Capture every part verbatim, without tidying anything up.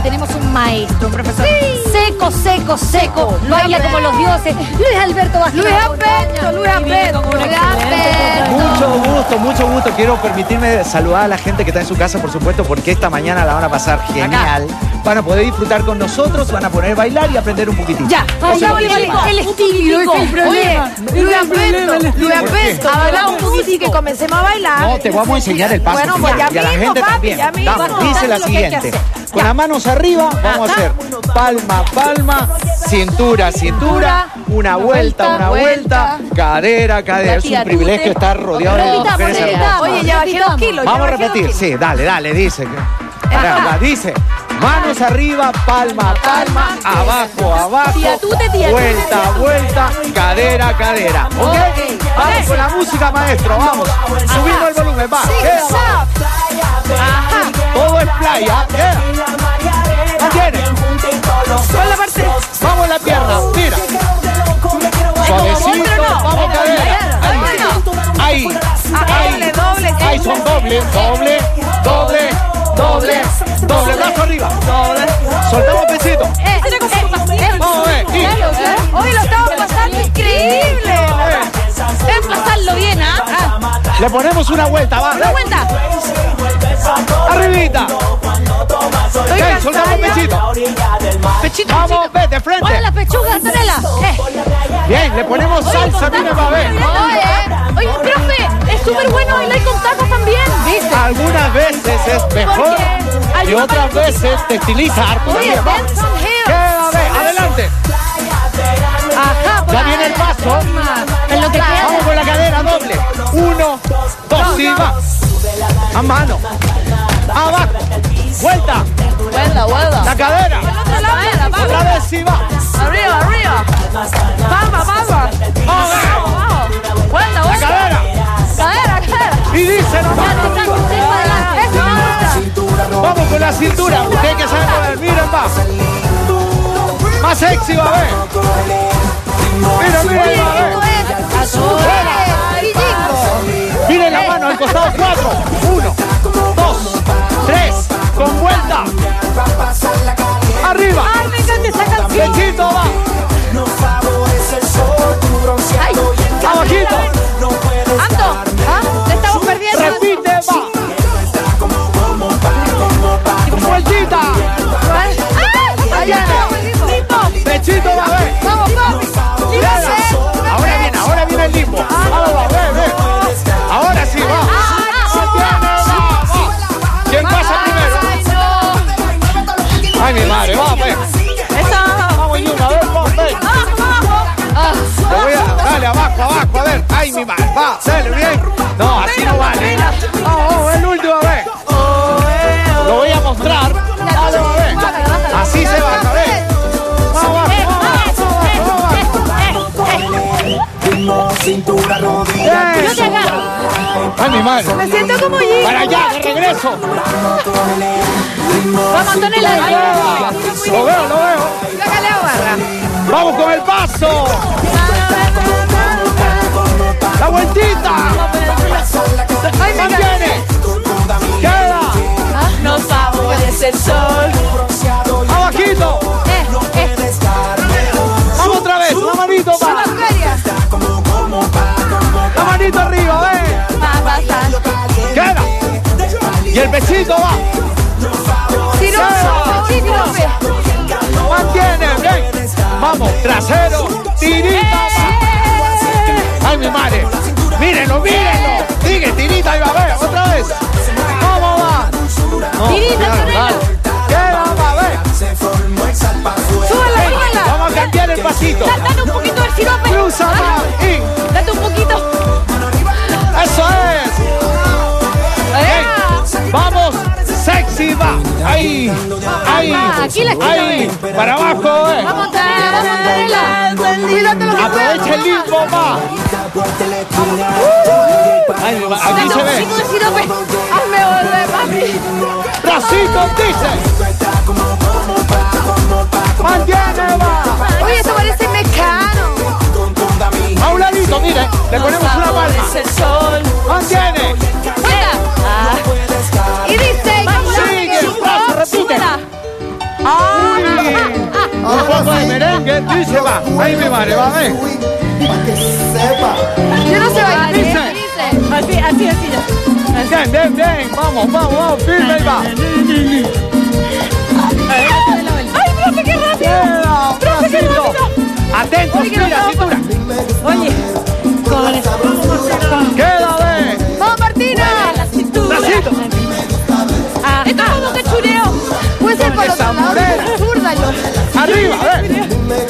tenemos un maestro, un profesor sí. seco, seco, seco. Luis baila como los dioses. Luis Alberto Vázquez. Luis Alberto, Luis Alberto. Luis Alberto. Mucho gusto, mucho gusto. Quiero permitirme saludar a la gente que está en su casa, por supuesto, porque esta mañana la van a pasar genial. Acá. Van a poder disfrutar con nosotros, van a poder bailar y aprender un poquitito. Ya, bailamos el, el estílico. Oye, Luis Alberto, Luis Alberto, habla un poquitito y que comencemos a bailar. No, te vamos a enseñar el paso. Bueno, pues ya, y a la mismo, gente papi, también. ya mismo. Vamos, dice la siguiente. Con las manos arriba vamos a hacer palma, palma, cintura, cintura, una vuelta, una vuelta, cadera, cadera. Es un privilegio estar rodeado de mujeres hermosas. Oye, ya bajé dos kilos. Vamos a repetir, sí, dale, dale, dice. Dice, manos arriba, palma, palma, abajo, abajo, vuelta, vuelta, cadera, cadera. ¿Ok? Vamos con la música, maestro, vamos. Subimos el volumen, va. Ajá. Todo es playa. Mantiene. Con la parte. Vamos en la pierna, mira. Suavecito, vamos cadera. Ahí. Ahí. Doble, doble. Ahí son doble, doble, doble, doble, doble. Brazo arriba. Doble. Soltamos pesito. Eh, eh, vamos a ver. Hoy lo estamos pasando increíble. Emplazarlo bien, ¿ah? Le ponemos una vuelta, va. Una vuelta. Arribita. Ok, soltamos pechito. Pechito. Vamos, vete, frente. Ponle la pechuga, Antonella. Eh. Bien, le ponemos salsa, mira, va a ver. Oye, oye, profe, es súper bueno bailar con tacos también, ¿viste? Algunas veces es mejor y otras veces te estiliza harto también. Queda, ve, adelante. Ajá, ya viene el paso. En lo que queda. Vamos con la cadera doble. Uno, dos y va. A mano. Abajo. Vuelta. Vuelta, vuelta. La cadera. Otra vez y va. Arriba, arriba. Palma, palma. Vamos, vamos. Vuelta, vuelta. La cadera. Cadera, cadera. Y dice nomás. Vamos con la cintura. Usted que sabe mover. Miren, va. Más sexy, va a ver. Mira, mira, va a ver. Miren la mano al costado. Cuatro. Uno, dos, tres. Con vuelta. Arriba. Ay, me encanta esa canción. Pechito va. Ay, abajito. Anto, ¿ah? Te estamos perdiendo. Repite, va. Vueltita. Pechito va a ver. Vamos, vamos. Ahora viene, ahora viene el limbo. Vamos, va, ve, ve. Ahora sí, va. ¿Quién pasa primero? Ay, mi madre, vamos, ve. Vamos, Yuna, a ver, vamos, ve. Te voy a, dale, abajo, abajo, a ver. Ay, mi madre, va, dale, bien. No, así no vale. Vamos, vamos, el último, a ver. Lo voy a mostrar. Dale, a ver. Así se va, a ver. Vamos, cintura, rodilla. Yo te agarro. Ay, mi madre. Me siento como Gigi. Para allá, de regreso. Vamos, Antonella. Lo veo, lo veo. Sácale a barra. Vamos con el paso. La vueltita. Ay, me mantiene. Queda. No favorece el sol. Abajito. Eh, eh. Vamos otra vez. La manito va. La manito arriba, ve. Queda. Y el pechito va. Tiroso, pechito. Mantiene, bien. Vamos, trasero, tirita. Ay, mi madre. Mírenlo, mírenlo. Sigue, tirita, ahí va, a ver, otra vez. Vamos, va. No, Tirita, Antonella. queda, va, a ver. Súbela, súbela. Vamos a cambiar el pasito. Date un poquito del sirope. Cruza, va, y. Date un poquito. Eso es. Bien. Vamos, sexy, va. Ahí, ahí, Aquí la quiero ahí. Para abajo, eh. Vamos, Antonella, vamos, Antonella. Aprovecha el limbo, va. Ahí, va, aquí Date se un ve. poquito del sirope. Hazme volver, papi. Bracitos, dice. Mantiene, va. Oye, esto parece mecano. A un ladito, mire. Le ponemos una palma. el sol. Mantiene. Vuelta. Y dice, Sigue el brazo, repite. madre, va a ver. Yo no sé bailar. Dice. Así, así, así. Bien, bien, bien. Vamos, vamos, vamos. Firme, ahí va. ¡Ay, profe, qué rápido! Queda, ¡Profe, qué bracito. rápido! Atento, Oye, que no mira, estamos- cintura. Oye, con el... Queda, ve. ¡Vamos, Martina! La cintura. Bracito. Ah, esto es como cachureo. Puede ser por Esa otro lado. morena. Zurda yo. Arriba, a ver.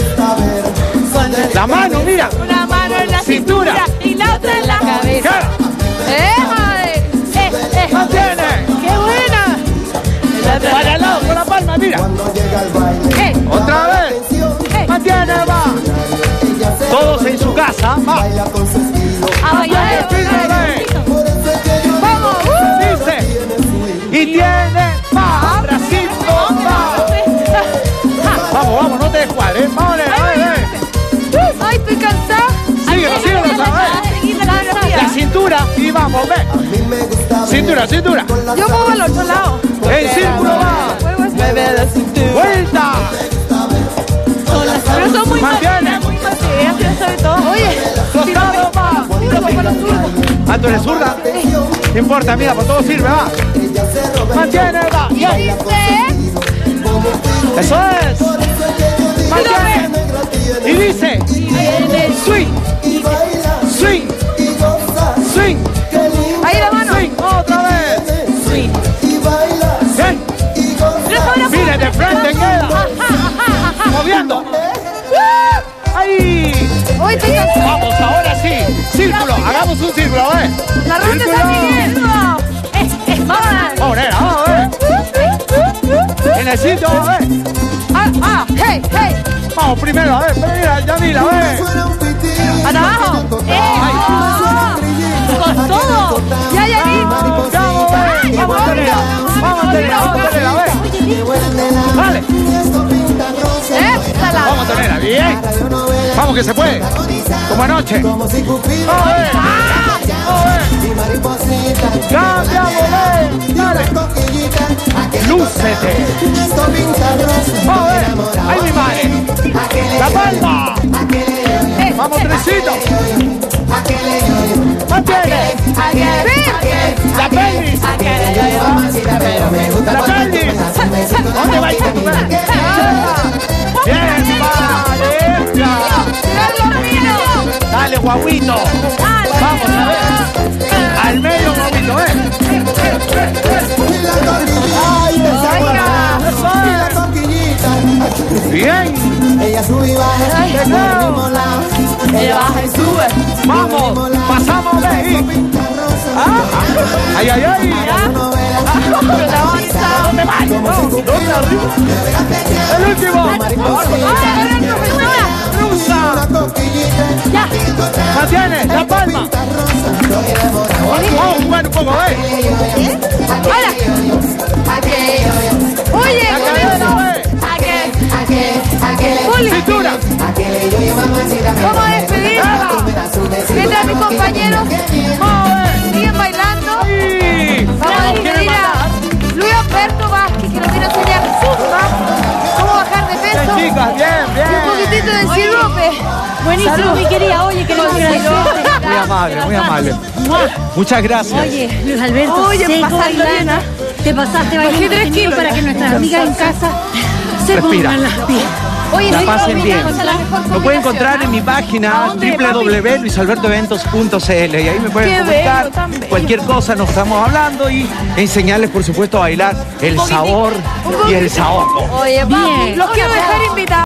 La mano, mira. Una mano en la Cintura. cintura y la otra en la cabeza. Queda. ¡Eh, madre! Eh, eh. Mantiene. ¡Qué buena! Para el lado, con la palma, mira. ¡Eh! Otra vez. ¡Eh! Mantiene, va. Todos en su casa, va. A bailar. Firme, ¡Vamos! ¡Uh! dice. Y tiene, va. Bracito, va. Vamos, vamos, no te descuadres. Vamos, nena, a ver, a ver. ¡Ay, estoy cansada! Síguelo, síguelo, ¿sabes? La cintura y vamos, ve. Cintura, cintura. Yo muevo al otro lado. En círculo va. Vuelta. Pero son muy Mantiene. muy fáciles. Ella sí sabe todo. Oye, Costado va. zurdo por los zurdos. Ah, tú eres zurda. No importa, mira, por todo sirve, va. Mantiene, va. Bien. Dice, Eso es. Mantiene. Y dice. Swing. Swing. Swing. ahí la mano. Swing. Otra vez. Sí. Bien. Mire, de frente queda. Moviendo. Ahí. Hoy estoy cansada. Vamos, ahora sí. Círculo. Hagamos un círculo, a ver. La ronda de Círculo. San Miguel. Eh, eh, vamos. Vamos, nena, vamos, a ver. En el sitio, a ver. Ah, ah, hey, hey. Vamos primero, a ver. Mira, ya mira, a ver. Hasta abajo. Eh, con todo. Ya, ya, ya. Vamos, vamos, Ay, vamos, amor. Antonella. Vamos, Antonella, vamos, Antonella, a ver. Vale. Esta la. Vamos, Antonella, bien. Vamos, que se puede. Como anoche. Vamos, a ver. Vamos, a ver. Cambiamos, eh. Dale. Lúcete. Vamos, a ver. Ahí mi madre. La palma. Vamos, Tresito. Mantiene. La pelvis. La pelvis. ¿Dónde va a ir? Bien, vale. Dale, guaguito. Vamos a ver. Al medio, guaguito, eh. Bien. Ella sube y baja Ay, por el mismo lado. Ella baja y sube. Vamos, pasamos de ahí. Ah, ay, ay, ay. ¿Dónde va? ¿Dónde arriba? El último. Cruza. Ya. Mantiene la palma. Vamos a jugar un poco, ¿eh? Oye, La con cadena, eso. ¿eh? Puli, Cintura. vamos a despedirnos. Mientras mis compañeros Vamos a ver. siguen bailando, Sí. vamos a despedir a Luis Alberto Vázquez, que nos viene a enseñar zumba, cómo bajar de Bien, peso chicas, bien, y un poquitito bien. de sirope. Buenísimo, mi querida. Oye, que nos Muy amable, muy amable. Muchas gracias. Oye, Luis Alberto, Oye, seco pasando bailando. bien. Te pasaste Bajé bailando tres contenido kilos para ya. que nuestras amigas en casa se Respira. pongan las pies. Oye, La sí, pasen combina bien. con la mejor Lo pueden encontrar en mi ¿A página dónde, w w w punto luis alberto eventos punto c l y ahí me pueden Qué comunicar bello, tan bello. cualquier cosa, nos estamos hablando y enseñarles, por supuesto, a bailar el sabor y el sabor. Oye, papi, Bien. los quiero dejar invitados.